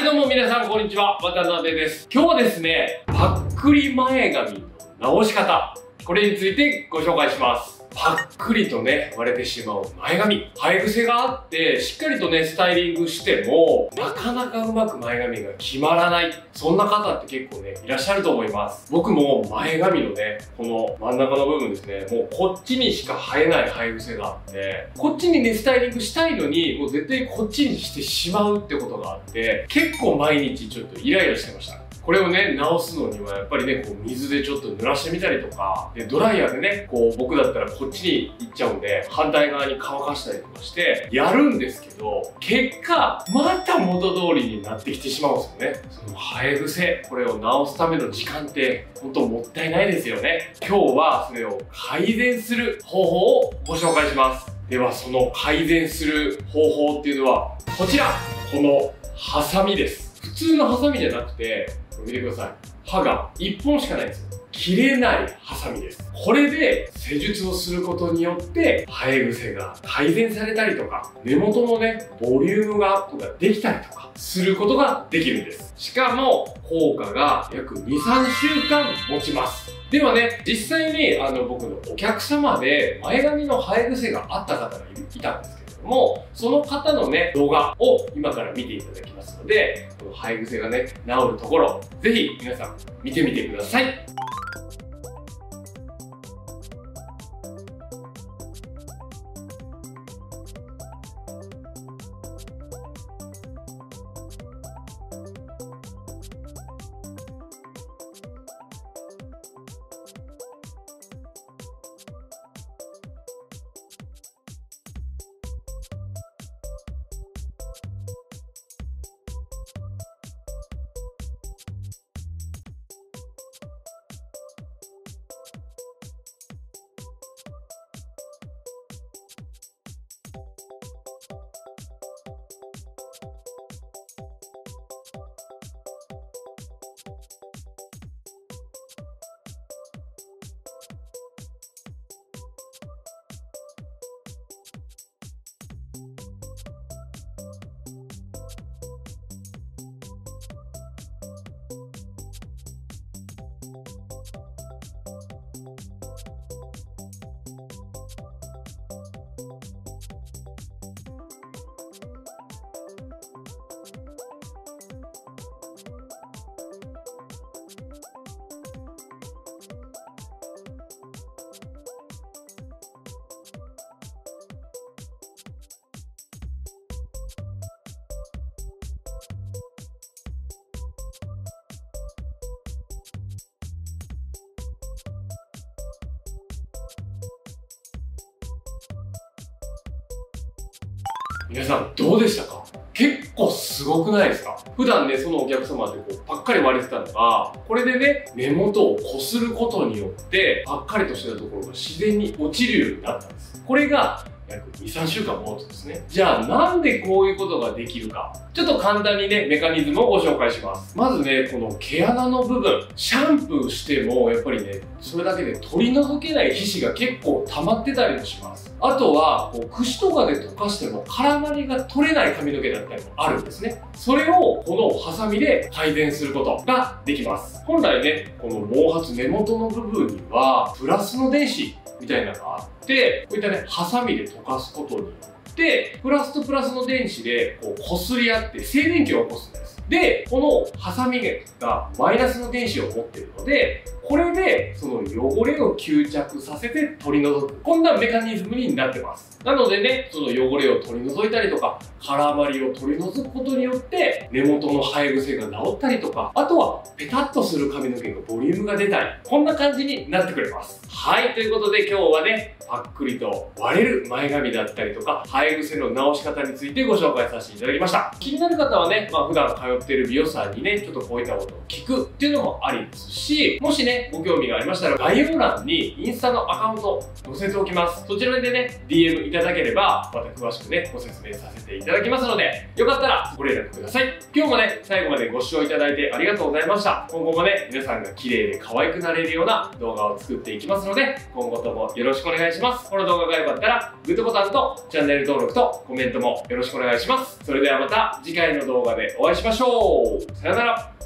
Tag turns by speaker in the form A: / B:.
A: どうも皆さんこんにちは、渡辺です。今日はですね、パックリ前髪の直し方、これについてご紹介します。パックリとね、割れてしまう前髪。生え癖があって、しっかりとね、スタイリングしても、なかなかうまく前髪が決まらない。そんな方って結構ね、いらっしゃると思います。僕も前髪のね、この真ん中の部分ですね、もうこっちにしか生えない生え癖があって、こっちにね、スタイリングしたいのに、もう絶対こっちにしてしまうってことがあって、結構毎日ちょっとイライラしてました。これをね、直すのにはやっぱりね、こう水でちょっと濡らしてみたりとか、でドライヤーでね、こう僕だったらこっちに行っちゃうんで、反対側に乾かしたりとかして、やるんですけど、結果、また元通りになってきてしまうんですよね。その生え癖、これを直すための時間って、本当もったいないですよね。今日はそれを改善する方法をご紹介します。では、その改善する方法っていうのは、こちら、このハサミです。普通のハサミじゃなくて、見てください。刃が1本しかないんですよ。切れないハサミです。これで施術をすることによって生え癖が改善されたりとか、根元のね、ボリュームがアップができたりとかすることができるんです。しかも効果が約2、3週間持ちます。ではね、実際に僕のお客様で前髪の生え癖があった方がいたんですけども、その方のね、動画を今から見ていただきますので、この生え癖がね、治るところ、ぜひ皆さん見てみてください。皆さんどうでしたか？結構すごくないですか？普段ね、そのお客様でこうパッカリ割れてたのが、これでね、根元をこすることによって、パッカリとしたところが自然に落ちるようになったんです。これが約2、3週間持つんですね。じゃあなんでこういうことができるか。ちょっと簡単にね、メカニズムをご紹介します。まずね、この毛穴の部分、シャンプーしてもやっぱりね、それだけで取り除けない皮脂が結構溜まってたりもします。あとは、こう櫛とかで溶かしても絡まりが取れない髪の毛だったりもあるんですね。それをこのハサミで改善することができます。本来ね、この毛髪根元の部分には、プラスの電子みたいなのがあって、こういったね、ハサミで溶かすことによって、プラスとプラスの電子でこう擦り合って静電気を起こすんです。で、このハサミがマイナスの電子を持っているので、これでその汚れを吸着させて取り除く。こんなメカニズムになってます。なのでね、その汚れを取り除いたりとか、絡まりを取り除くことによって、根元の生え癖が治ったりとか、あとはペタッとする髪の毛のボリュームが出たり、こんな感じになってくれます。はい、ということで今日はね、パックリと割れる前髪だったりとか、生え癖の直し方についてご紹介させていただきました。気になる方はね、普段通っている美容師さんにね、ちょっとこういったことを聞くっていうのもありですし、もしね、 ね、ご興味がありましたら、概要欄にインスタのアカウント載せておきます。そちらでね、DM いただければ、また詳しくね、ご説明させていただきますので、よかったらご連絡ください。今日もね、最後までご視聴いただいてありがとうございました。今後もね、皆さんが綺麗で可愛くなれるような動画を作っていきますので、今後ともよろしくお願いします。この動画が良かったら、グッドボタンとチャンネル登録とコメントもよろしくお願いします。それではまた次回の動画でお会いしましょう。さよなら。